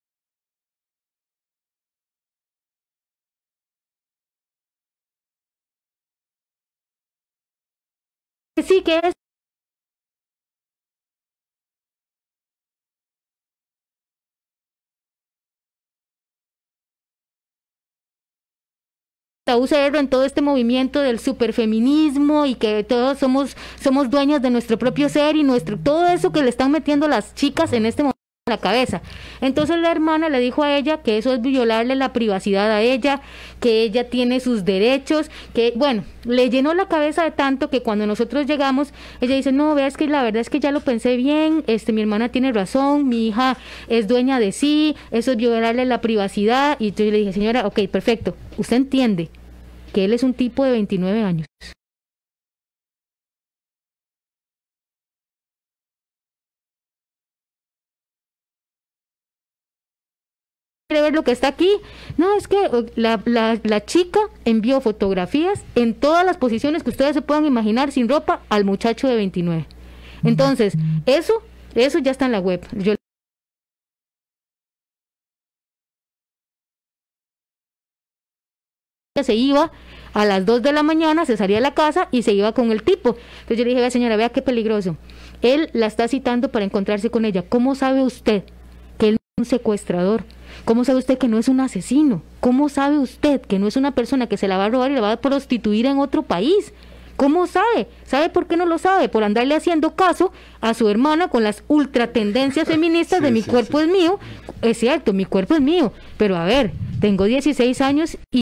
Sí, que es. La UCR en todo este movimiento del superfeminismo y que todos somos dueñas de nuestro propio ser y todo eso que le están metiendo las chicas en este momento en la cabeza. Entonces la hermana le dijo a ella que eso es violarle la privacidad a ella, que ella tiene sus derechos, que bueno, le llenó la cabeza de tanto que cuando nosotros llegamos, ella dice, no, vea, es que la verdad es que ya lo pensé bien, mi hermana tiene razón, mi hija es dueña de sí, eso es violarle la privacidad. Y entonces yo le dije, señora, ok, perfecto, usted entiende que él es un tipo de 29 años. ¿Quiere ver lo que está aquí? No, es que la chica envió fotografías en todas las posiciones que ustedes se puedan imaginar sin ropa al muchacho de 29. Entonces, eso ya está en la web. Yo se iba a las 2 de la mañana, se salía de la casa y se iba con el tipo. Entonces yo le dije, vea señora, vea qué peligroso. Él la está citando para encontrarse con ella. ¿Cómo sabe usted que él no es un secuestrador? ¿Cómo sabe usted que no es un asesino? ¿Cómo sabe usted que no es una persona que se la va a robar y la va a prostituir en otro país? ¿Cómo sabe? ¿Sabe por qué no lo sabe? Por andarle haciendo caso a su hermana con las ultratendencias feministas de mi cuerpo es mío. Es cierto, mi cuerpo es mío. Pero a ver, tengo 16 años y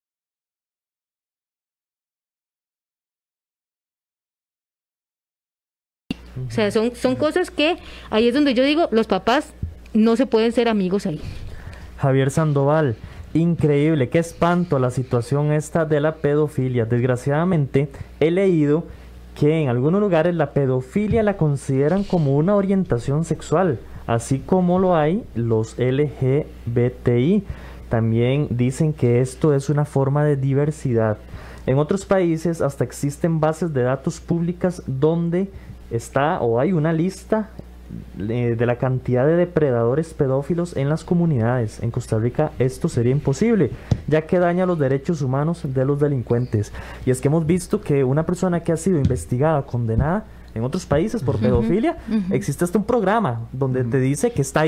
o sea, son cosas que ahí es donde yo digo, los papás no se pueden ser amigos ahí. Javier Sandoval, increíble, qué espanto la situación esta de la pedofilia. Desgraciadamente he leído que en algunos lugares la pedofilia la consideran como una orientación sexual, así como lo hay los LGBTI. También dicen que esto es una forma de diversidad. En otros países hasta existen bases de datos públicas donde está o hay una lista de la cantidad de depredadores pedófilos en las comunidades. En Costa Rica esto sería imposible, ya que daña los derechos humanos de los delincuentes. Y es que hemos visto que una persona que ha sido investigada, condenada en otros países por pedofilia, existe hasta un programa donde te dice que está ahí.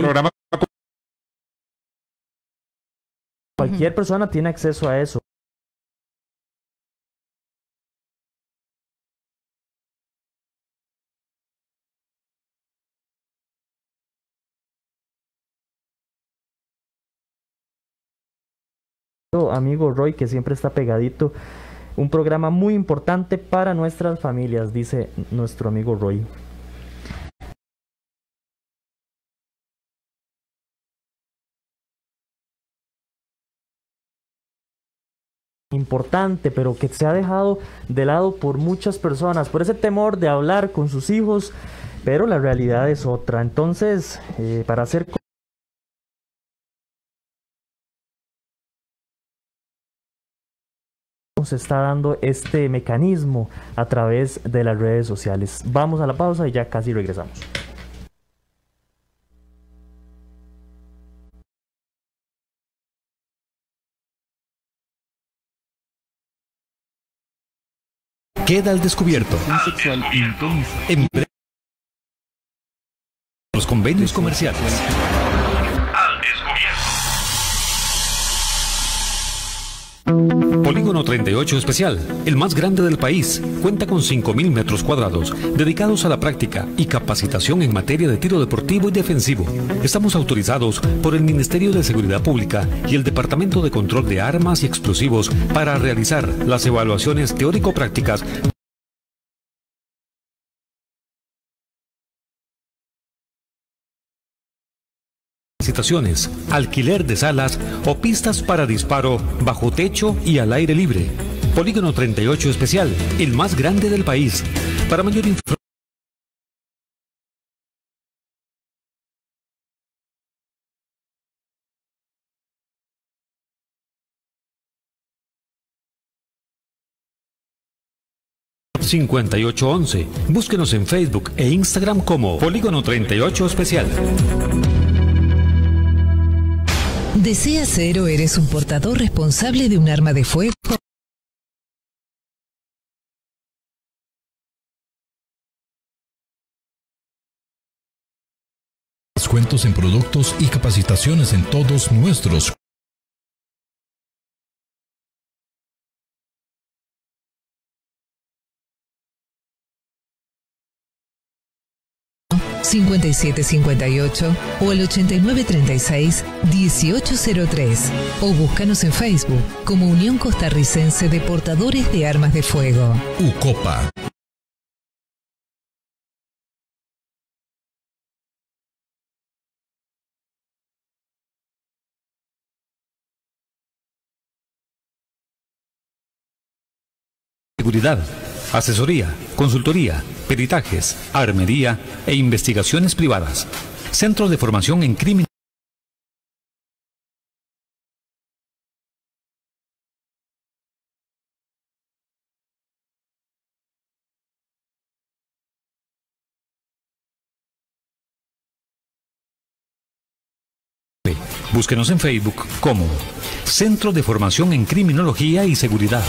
Cualquier persona tiene acceso a eso. Amigo Roy, que siempre está pegadito, un programa muy importante para nuestras familias, dice nuestro amigo Roy. Importante, pero que se ha dejado de lado por muchas personas, por ese temor de hablar con sus hijos pero la realidad es otra. Entonces, para hacer se está dando este mecanismo a través de las redes sociales. Vamos a la pausa y ya casi regresamos. Queda al descubierto. En breve, los convenios comerciales. Polígono 38 Especial, el más grande del país, cuenta con 5.000 metros cuadrados dedicados a la práctica y capacitación en materia de tiro deportivo y defensivo. Estamos autorizados por el Ministerio de Seguridad Pública y el Departamento de Control de Armas y Explosivos para realizar las evaluaciones teórico-prácticas. Capacitaciones, alquiler de salas o pistas para disparo bajo techo y al aire libre. Polígono 38 Especial, el más grande del país. Para mayor información, ...5811. Búsquenos en Facebook e Instagram como Polígono 38 Especial. ¿Deseas ser o eres un portador responsable de un arma de fuego? Descuentos en productos y capacitaciones en todos nuestros. ...5758 o el 8936-1803 o búscanos en Facebook como Unión Costarricense de Portadores de Armas de Fuego. UCOPA. Seguridad, asesoría, consultoría, peritajes, armería e investigaciones privadas. Centro de Formación en Crimen. Búsquenos en Facebook como Centro de Formación en Criminología y Seguridad.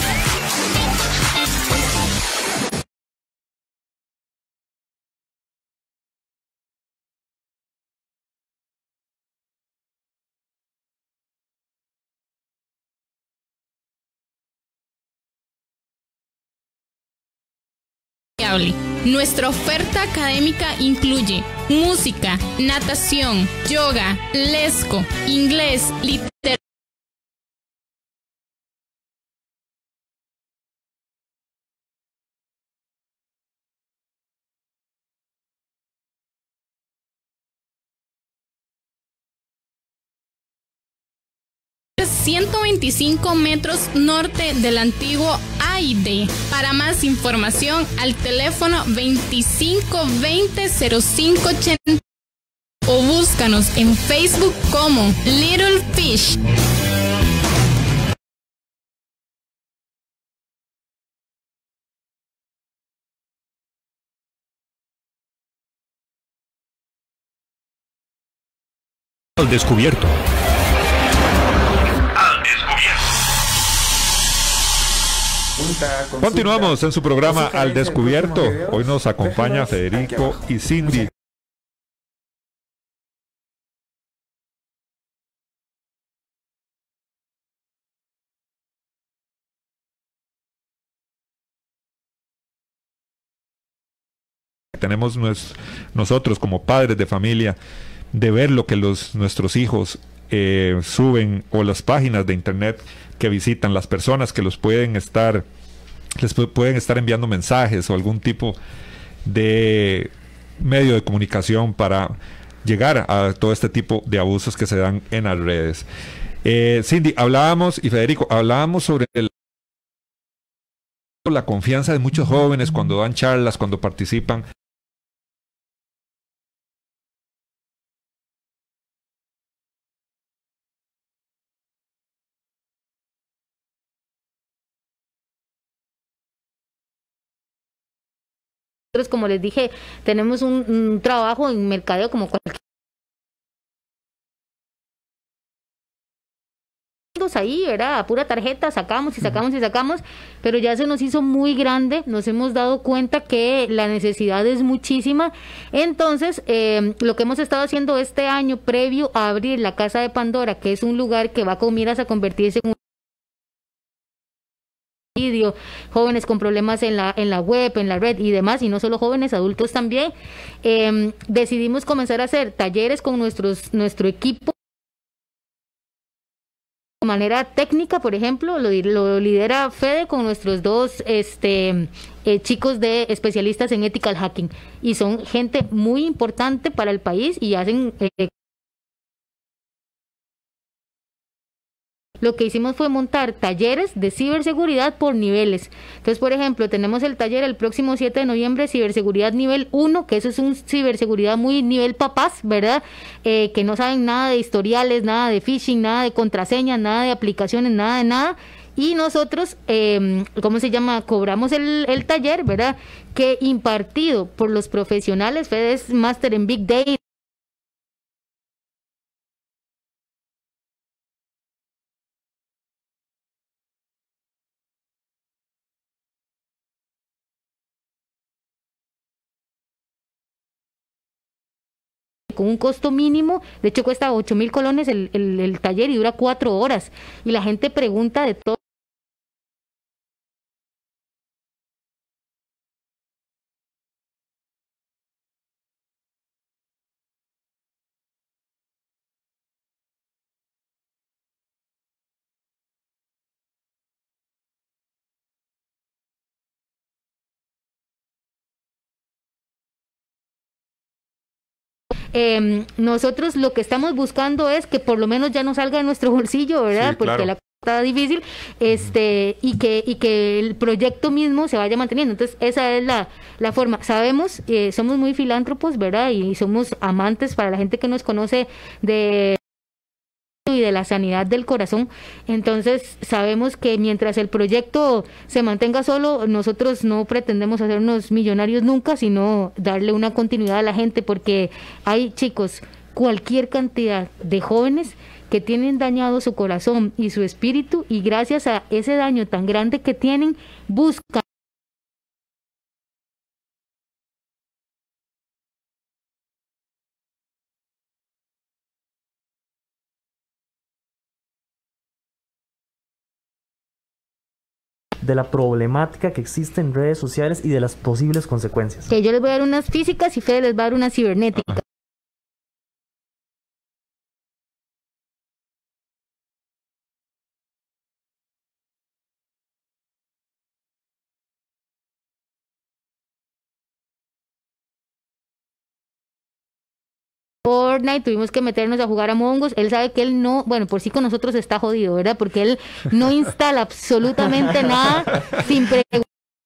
Nuestra oferta académica incluye música, natación, yoga, lesco, inglés, literatura. 125 metros norte del antiguo AID. Para más información, al teléfono 2520-0580 o búscanos en Facebook como Little Fish. Al descubierto. Continuamos en su programa Al Descubierto. Hoy nos acompaña Federico y Cindy. Tenemos nosotros como padres de familia de ver lo que nuestros hijos suben, o las páginas de internet que visitan, las personas que les pueden estar enviando mensajes o algún tipo de medio de comunicación para llegar a todo este tipo de abusos que se dan en las redes. Cindy, y Federico, hablábamos sobre la confianza de muchos jóvenes cuando dan charlas, cuando participan. Nosotros, como les dije, tenemos un trabajo en mercadeo como cualquier ahí, ¿verdad? A pura tarjeta, sacamos y sacamos y sacamos, pero ya se nos hizo muy grande, nos hemos dado cuenta que la necesidad es muchísima. Entonces, lo que hemos estado haciendo este año, previo a abrir la Casa de Pandora, que es un lugar que va con miras a convertirse en un vídeo, jóvenes con problemas en la web, en la red y demás, y no solo jóvenes, adultos también, decidimos comenzar a hacer talleres con nuestro equipo de manera técnica. Por ejemplo, lo lidera Fede con nuestros dos chicos de especialistas en ethical hacking, y son gente muy importante para el país y hacen lo que hicimos fue montar talleres de ciberseguridad por niveles. Entonces, por ejemplo, tenemos el taller el próximo 7 de noviembre, ciberseguridad nivel 1, que eso es un ciberseguridad muy nivel papás, ¿verdad? Que no saben nada de historiales, nada de phishing, nada de contraseñas, nada de aplicaciones, nada de nada. Y nosotros, ¿cómo se llama? Cobramos el taller, ¿verdad? Que impartido por los profesionales. Fede es máster en Big Data, con un costo mínimo. De hecho cuesta 8.000 colones el taller y dura 4 horas, y la gente pregunta de todo. Nosotros lo que estamos buscando es que por lo menos ya no salga de nuestro bolsillo, ¿verdad? Sí, porque claro. la cosa está difícil, y que el proyecto mismo se vaya manteniendo. Entonces esa es la forma. Sabemos, somos muy filántropos, ¿verdad? Y somos amantes, para la gente que nos conoce, y de la sanidad del corazón. Entonces sabemos que mientras el proyecto se mantenga solo, nosotros no pretendemos hacernos millonarios nunca, sino darle una continuidad a la gente, porque hay, chicos, cualquier cantidad de jóvenes que tienen dañado su corazón y su espíritu, y gracias a ese daño tan grande que tienen, buscan de la problemática que existe en redes sociales y de las posibles consecuencias. que yo les voy a dar unas físicas y Fede les va a dar una cibernética. Fortnite, tuvimos que meternos a jugar a Among Us. Él sabe que él no, bueno, por sí con nosotros está jodido, ¿verdad? Porque él no instala absolutamente nada sin preguntar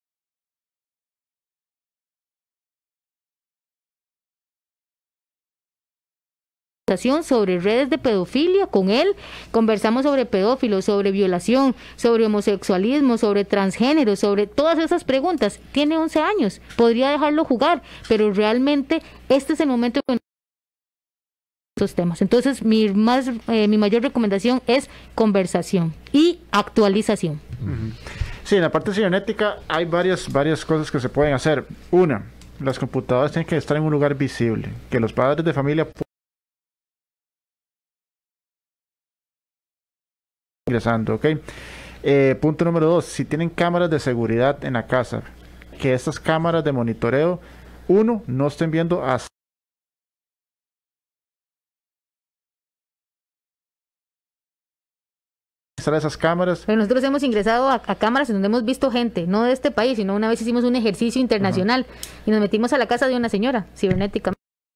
sobre redes de pedofilia. Con él conversamos sobre pedófilos, sobre violación, sobre homosexualismo, sobre transgénero, sobre todas esas preguntas. Tiene 11 años, podría dejarlo jugar, pero realmente este es el momento de esos temas. Entonces mi mayor recomendación es conversación y actualización. Sí, en la parte cibernética hay varias cosas que se pueden hacer. Una, las computadoras tienen que estar en un lugar visible, que los padres de familia ingresando, ¿ok? Punto número 2, si tienen cámaras de seguridad en la casa, que estas cámaras de monitoreo, uno, no estén viendo a esas cámaras. Pero nosotros hemos ingresado a cámaras en donde hemos visto gente, no de este país, sino una vez hicimos un ejercicio internacional y nos metimos a la casa de una señora cibernética.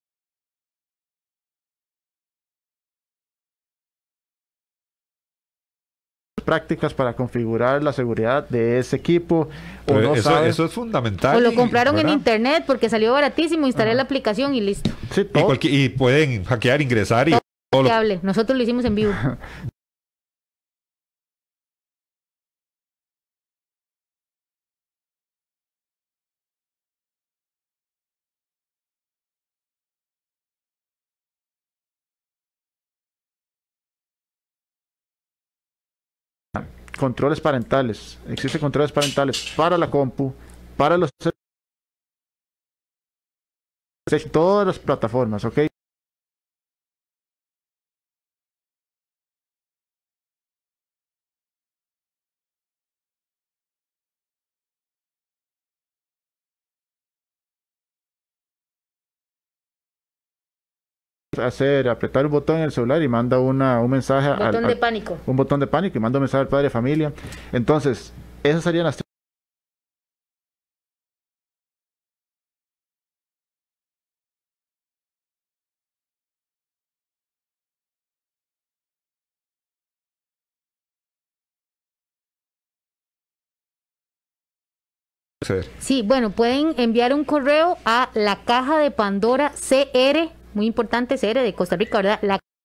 Prácticas para configurar la seguridad de ese equipo. Pero O no sabe. eso es fundamental. O lo compraron ¿verdad? en internet porque salió baratísimo, instalé la aplicación y listo. Sí, todo. Y pueden hackear, ingresar y todo lo Nosotros lo hicimos en vivo. controles parentales. Existen controles parentales para la compu, para los todas las plataformas, ¿ok? Apretar un botón en el celular y manda un mensaje botón de pánico. Un botón de pánico y manda un mensaje al padre de familia. Entonces, esas serían las Sí, bueno, pueden enviar un correo a la caja de Pandora CR, muy importante, CR de Costa Rica, ¿verdad?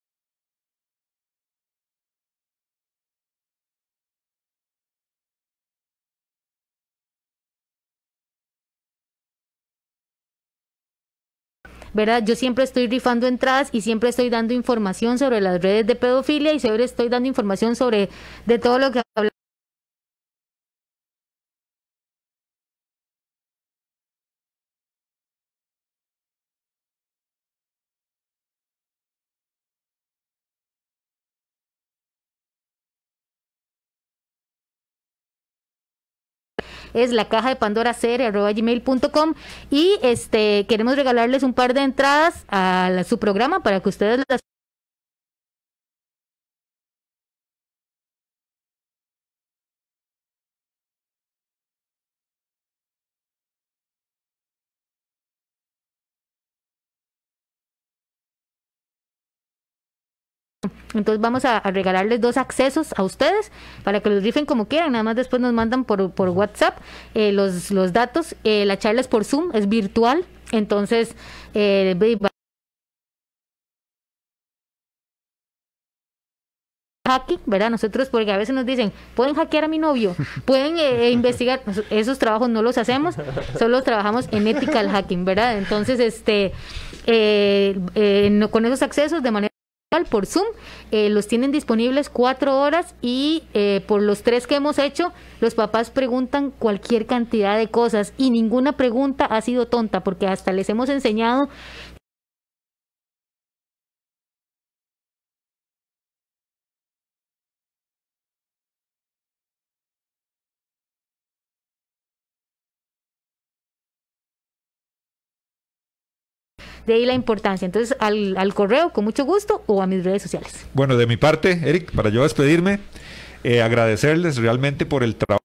¿Verdad? Yo siempre estoy rifando entradas y siempre estoy dando información sobre las redes de pedofilia y siempre estoy dando información sobre de todo lo que hablamos. Es la caja de Pandora CR@gmail.com y queremos regalarles un par de entradas a su programa para que ustedes las Entonces vamos a regalarles 2 accesos a ustedes para que los rifen como quieran. Nada más después nos mandan por WhatsApp los datos. La charla es por Zoom, es virtual. Entonces, hacking, ¿verdad? Nosotros, porque a veces nos dicen, pueden hackear a mi novio, pueden investigar. Esos trabajos no los hacemos, solo trabajamos en ethical hacking, ¿verdad? Entonces, con esos accesos de manera por Zoom, los tienen disponibles 4 horas y por los 3 que hemos hecho, los papás preguntan cualquier cantidad de cosas y ninguna pregunta ha sido tonta porque hasta les hemos enseñado de ahí la importancia. Entonces, al correo, con mucho gusto, o a mis redes sociales. Bueno, de mi parte, Eric, para yo despedirme, agradecerles realmente por el trabajo.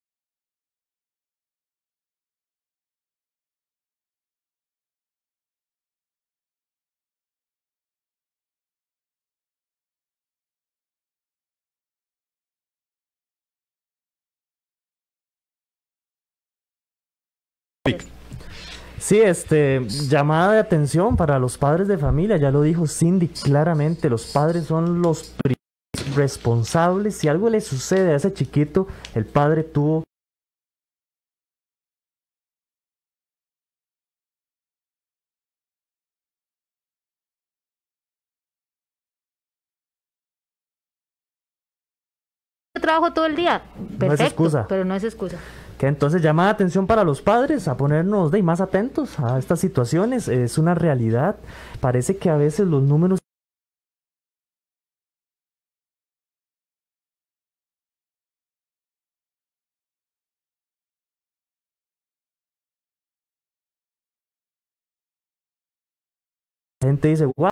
Sí, llamada de atención para los padres de familia, ya lo dijo Cindy claramente, los padres son los responsables. Si algo le sucede a ese chiquito, el padre tuvo trabajo todo el día, perfecto, no es excusa. Pero no es excusa. Que entonces llama la atención para los padres a ponernos más atentos a estas situaciones. Es una realidad. Parece que a veces los números la gente dice, wow.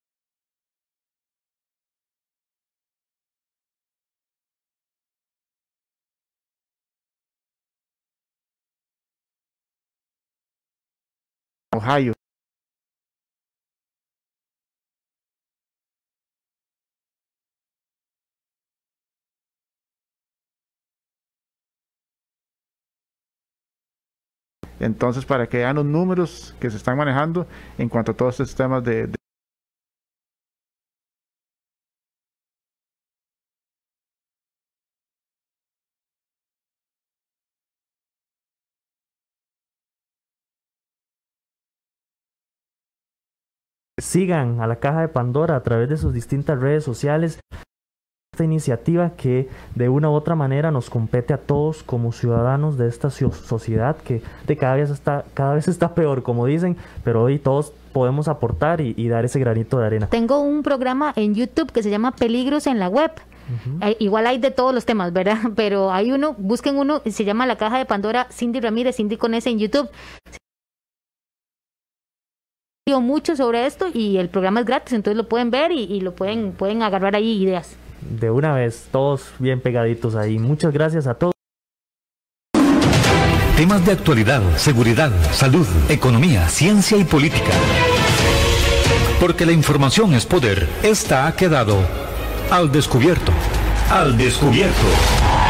Ohio. Entonces, para que vean los números que se están manejando en cuanto a todos estos temas de Sigan a la caja de Pandora a través de sus distintas redes sociales. iniciativa que de una u otra manera nos compete a todos como ciudadanos de esta sociedad que cada vez está peor, como dicen, pero hoy todos podemos aportar y dar ese granito de arena. Tengo un programa en YouTube que se llama Peligros en la Web. Igual hay de todos los temas, ¿verdad? Pero hay uno, busquen uno, se llama La Caja de Pandora, Cindy Ramírez, Cindy con S en YouTube. Mucho sobre esto y el programa es gratis, entonces lo pueden ver y lo pueden agarrar ahí ideas. De una vez, todos bien pegaditos ahí. Muchas gracias a todos. Temas de actualidad, seguridad, salud, economía, ciencia y política. Porque la información es poder. Esta ha quedado al descubierto. Al descubierto.